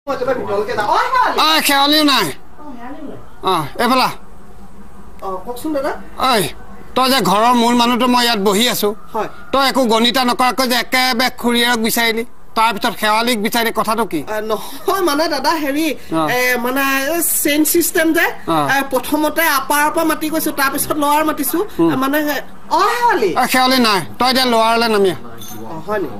খেয়ালিও নাই এইফালা কওকচোন দাদা ঐ তই যে ঘৰৰ মূল মানুহটো মই ইয়াত বহি আছো তই একো গণিতা নকৰাকৈ যে একেবাৰে খুৰীয়েৰক বিচাৰিলি তাৰপিছত খেৱালিক বিচাৰি কথাটো কি নহয় মানে দাদা হেৰি মানে চেইন চিষ্টেম যে প্ৰথমতে আপাৰৰ পৰা মাতি গৈছো তাৰপিছত লৱাৰ মাতিছো মানে খেৱালি নাই তই এতিয়া লৱাৰলৈ নামি হয় নি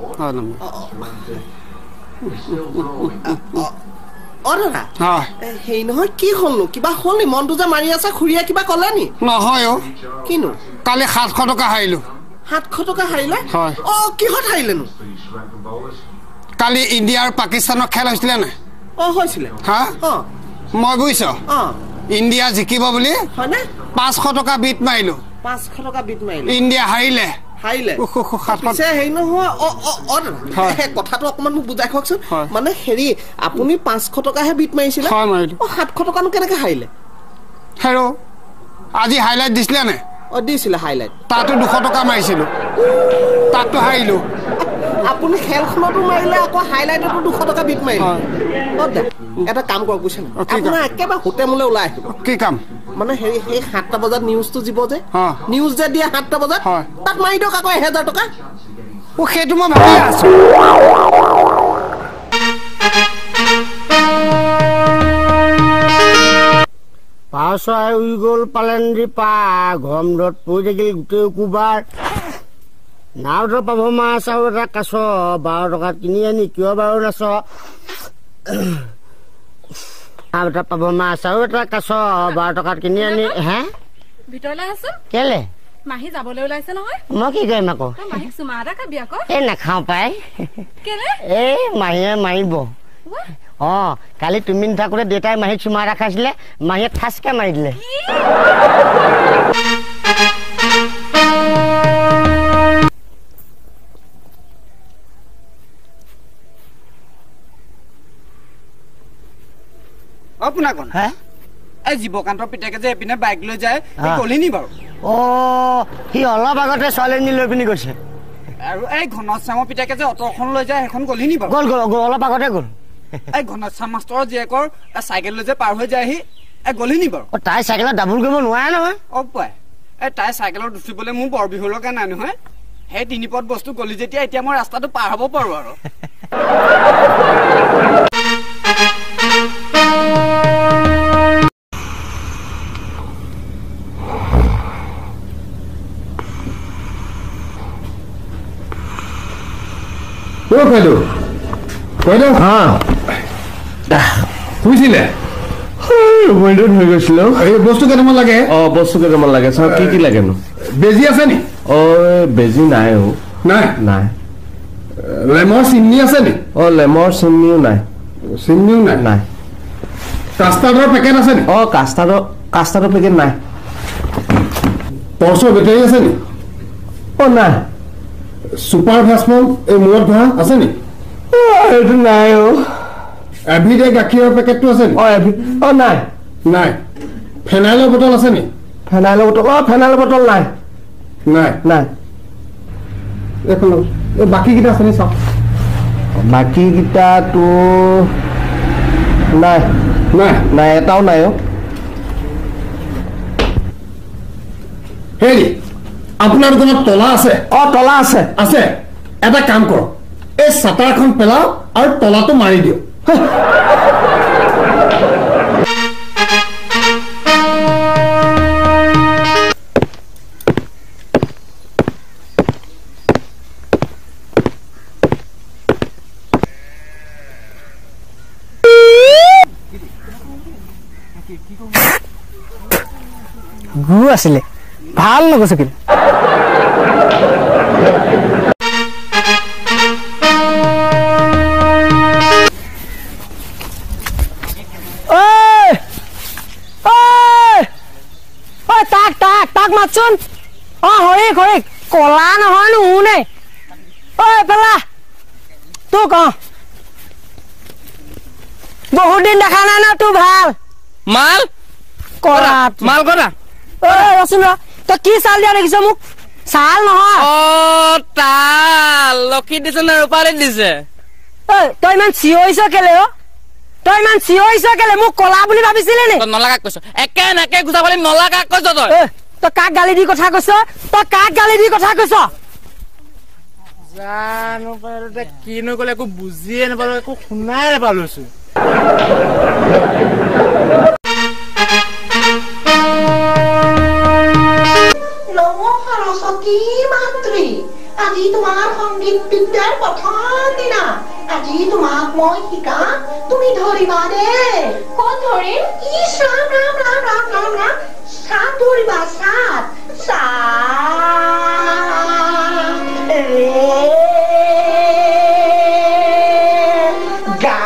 দাদা হেৰি নহয় কি হ'লনো কিবা হ'ল নি মনটো যে মাৰি আছে খুৰীয়ে কিবা ক'লে নি নহয় কিনো কালি 700 টকা হাৰিলো 700 টকা হাৰিলে কিহত হাৰিলেনো কালি ইণ্ডিয়া আৰু পাকিস্তানৰ খেল হৈছিলে নাই হৈছিলে মই বুজিছ ইণ্ডিয়া জিকিব বুলি 500 টকা বিট মাৰিলো 500 টকা বিট মাৰিলো ইণ্ডিয়া হাৰিলে হেৰি নহয় কথাটো অকমান মোক বুজাই কওকচোন মানে হেৰি আপুনি 500 টকাহে বিট মাৰিছিলে 700 টকানো কেনেকে হাৰিলে হেৰো আজি হাইলাইট দিছিলে নে দিছিলে হাইলাইট তাতো 200 টকা মাৰিছিলো তাতো হাৰিলো আপুনি খেলখনতো মাৰিলে আকৌ হাইলাইটতো 200 টকা বিট মাৰিলে এটা কাম কৰক বুজিছেনে আপোনাৰ একেবাৰে হোটেল মোলে ওলাই আহিব কি কাম মানে হেৰি সেই 7টা বজাত নিউজটো দিব যে নিউজ যে দিয়ে 7টা বজাত তাত মাৰি দিয়ক আকৌ 1000 টকা সেইটো মই ভাবি আছো পাছাই উই গ'ল পালেন্দ্ৰী পা ঘম দত পৰি থাকিল গোটেই কোবাৰ নাওটো পাব মাছ আৰু এটা কাছ 12 টকাত কিনি আনি কিয় বাৰু নাচ এটা পাব মাছ আৰু এটা কাছ 12 টকাত কিনি আনি হে ভিতৰলৈ আছো কেলে মাহি যাবলৈ ওলাইছে নহয় মই কি কৰিম আকৌ মাহিক চুমা এটা খাবি আকৌ নাখাওঁ পাই কেলে মাহীয়ে মাৰিব কালি তুমি নাথাকোতে দেউতাই মাহীক চুমা এটা খাইছিলে মাহীয়ে ঠাচকে মাৰি দিলে জীৱকান্তৰ পিতেকে যে এপিনে বাইক লৈ যায় গলি নি বাৰু সি অলপ আগতে ছোৱালীজনী লৈ পিনি গৈছে আৰু এই ঘনশ্যামৰ পিতেকে যে অটোখন লৈ যায় সেইখন গলি নি বাৰু গ'ল অলপ আগতে গ'ল এই ঘনশ্যাম মাষ্টৰৰ জীয়েকৰ চাইকেল লৈ যে পাৰ হৈ যায় গলি নি বাৰু তাই চাইকেলত ডাবুল কৰিব নোৱাৰে নহয় পাই তাই চাইকেলত উঠিবলৈ মোৰ বৰ বিহু লগা নাই নহয় সেই 3 পদ বস্তু গলি যেতিয়া এতিয়া মই ৰাস্তাটো পাৰ হ'ব পাৰো আৰু বস্তু কেইটামান লাগে বস্তু কেইটামান লাগে চাওঁ কি লাগেনো বেজি আছে নি বেজি নাই নাই লেমৰ চিমনি আছে নি লেমৰ চিমনিও নাই নাই কাষ্টাৰ্ডৰ পেকেট আছে নি কাষ্টাৰ্ডৰ পেকেট নাই টৰ্চৰ বেটাৰী আছে নি নাই সুপাৰ ভাস্মল এই মূৰত ঘঁহা আছে নি এইটো নাই এভৰিডে গাখীৰৰ পেকেটটো আছে নি নাই ফেনাইলৰ বটল আছে নি ফেনাইলৰ বটল নাই বাকী কেইটা আছে নি চাওক বাকী কেইটাতো নাই এটাও নাই হেৰি আপোনাৰ দোকানত তলা আছে তলা আছে এটা কাম কৰক এই চাটাৰখন পেলাওক আৰু তলাটো মাৰি দিয়ক গুৰু আছিলে ভাল নগৈছে কিন্তু তাক মাতচোন হৰিক কলা নহয় নুশুনে পেলা তোক বহুত দিন দেখা নাই ন তোৰ ভাল মাল কৰা ৰচোন তই কি চাল দিয়া দেখিছ মোক চাল নহয় তাল লক্ষী দিছে না ৰূপালী দিছে তই ইমান চিঞৰিছ কেলে ইমান চিঞৰিছ কেলে মোক কলা বুলি ভাবিছিলি নে নলাকাক কৈছ একে নেকে গুচাবলে নলাকাক কৈছ তই কাক গালি দি কথা কৈছ জানো পাৰোতে কিনো ক'লে একো বুজিয়ে নাপালো একো শুনাই নাপালোচোন সৰস্বতী মাতৃ আজি তোমাৰ সংগীত বিদ্যাৰ প্ৰথম দিনা আজি তোমাক মই শিকাম তুমি ধৰিবা দেই ক'ত ধৰিম ইছ ৰাম ৰাম ৰাম ৰাম ৰাম ৰাম সাত ধৰিবা সাত ৰে গা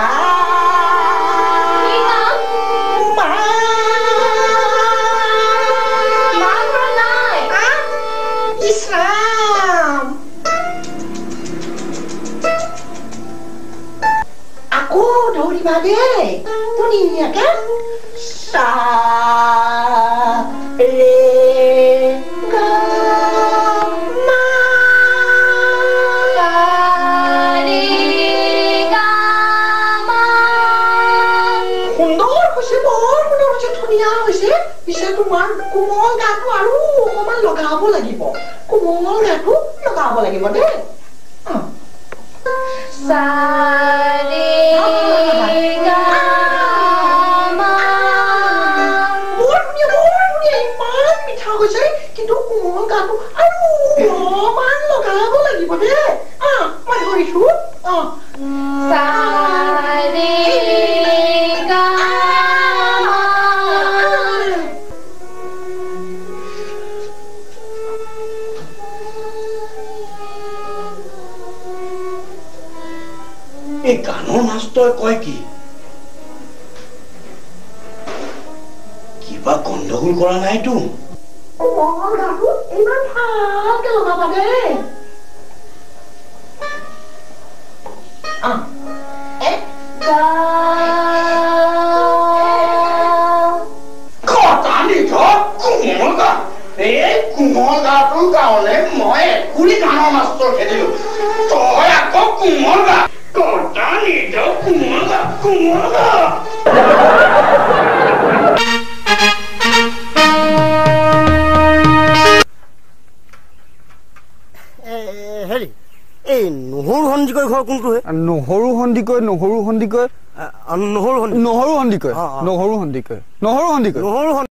ধৰিবা দেই ধুনীয়াকে সা ৰে গা মা ৰে গা মা সুন্দৰ হৈছে বৰ সুন্দৰ হৈছে ধুনীয়া হৈছে পিছে তোমাৰ কোমল গাটো আৰু অকণমান লগাব লাগিব কোমল গাটো লগাব লাগিব দেই কিন্তু কোমল গাটো আৰু অকণমান লগাব লাগিব দেই মই ধৰিছো এই গানৰ মাষ্টৰে কয় কি কিবা গণ্ডগোল কৰা নাইতো কোমল গাটো ইমান ভালকে লগাবা দেই কোমল গাটোৰ কাৰণে মই একুৰি গানৰ মাষ্টৰ খেদিলো তই আকৌ কোমল গা কটা নিজ কোমল গা হেৰি এই নহৰু সন্দিকৈ ঘৰ কোনটো হে নহৰু সন্দিকৈ নহৰু সন্দিকৈ নহৰু সন্দিকৈ